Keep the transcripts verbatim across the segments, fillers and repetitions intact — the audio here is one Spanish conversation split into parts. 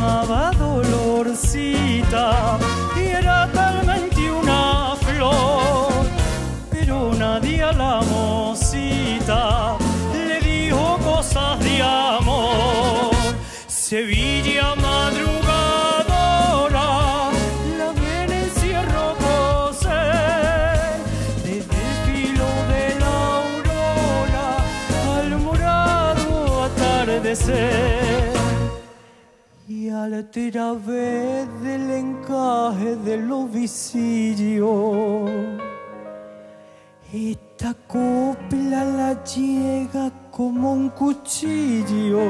llamaba Dolorcita y era talmente una flor, pero nadie a la mocita le dijo cosas de amor. Sevilla madrugadora, la ven encierro coser, desde el filo de la aurora al morado atardecer. Y al través del encaje de los visillos, esta copla la llega como un cuchillo.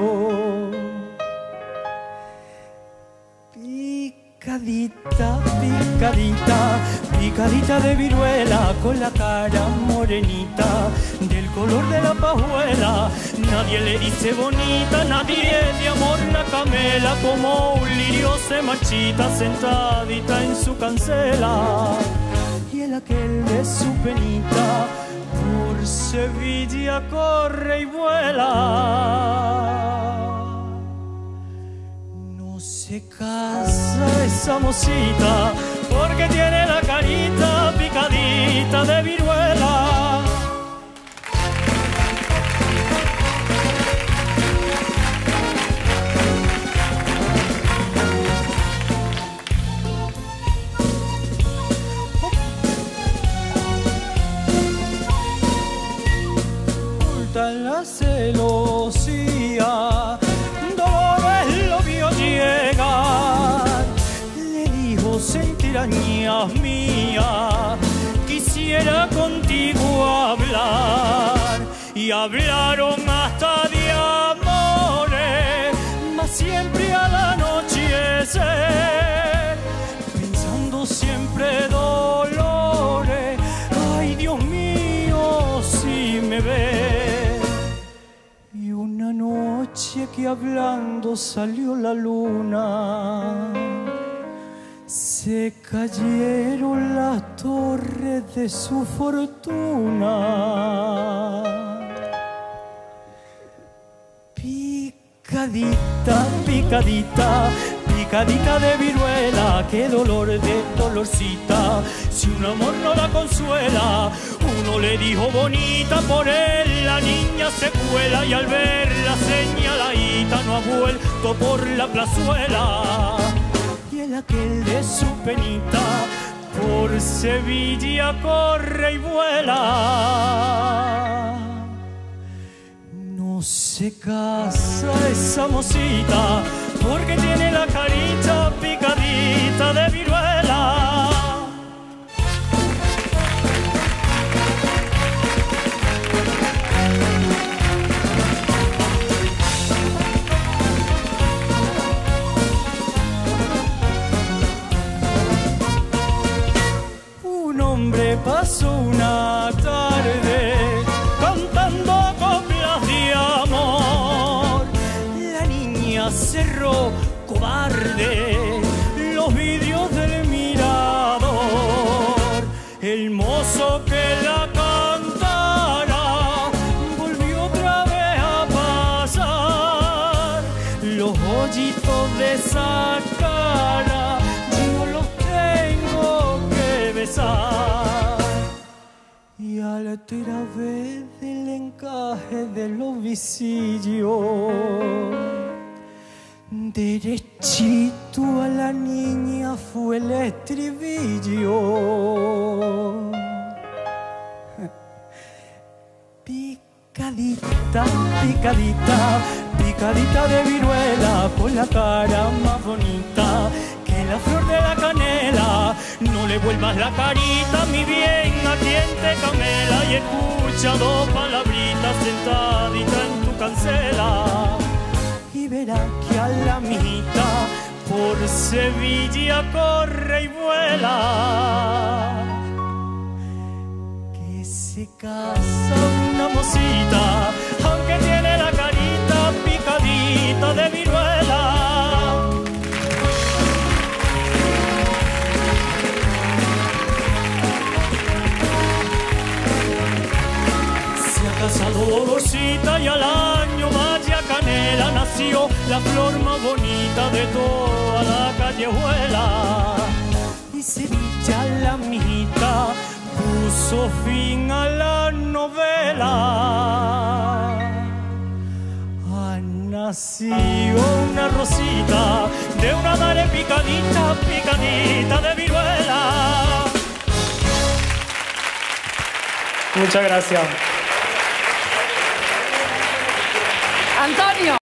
Picadita, picadita, picadita de viruela, con la cara morenita, del color de la pajuela. Nadie le dice bonita, nadie de amor la camela, como un lirio se marchita sentadita en su cancela. Y el aquel de su penita por Sevilla corre y vuela. No se casa esa mocita porque tiene la carita picadita de viruela. La celosía, Dolores lo vio llegar, le dijo: sentirañas mía, quisiera contigo hablar. Y hablaron hasta de amores, mas siempre al anochecer, pensando siempre dolores. Ay, Dios mío, si me ves. Una noche que hablando salió la luna, se cayeron las torres de su fortuna. Picadita, picadita, picadita de viruela, qué dolor de Dolorcita, si un amor no la consuela. Uno le dijo bonita, por él la niña se cuela, y al verla señaladita no ha vuelto por la plazuela. Y el aquel de su penita por Sevilla corre y vuela. No se casa esa mocita porque tiene la carita picadita de viruela. Pasó una tarde cantando coplas de amor. La niña cerró cobarde los vidrios del mirador. El mozo que la cantara volvió otra vez a pasar. Los hoyitos de esa cara yo los tengo que besar. Y al través del encaje de los visillos, derechito a la niña fue el estribillo. Picadita, picadita, picadita de viruela, con la cara más bonita que la flor de la canela. No le vuelvas la carita, mi bien, a quien te camela, y escucha dos palabritas sentadita en tu cancela. Y verás que a la mijita por Sevilla corre y vuela, que se casa una mocita, aunque tiene la carita picadita de viruela. Casado Sudorcita y al año vaya canela nació la flor más bonita de toda la callejuela. Y Sevilla la mijita puso fin a la novela. Ha nacido una rosita de una madre picadita, picadita de viruela. Muchas gracias. Antonio.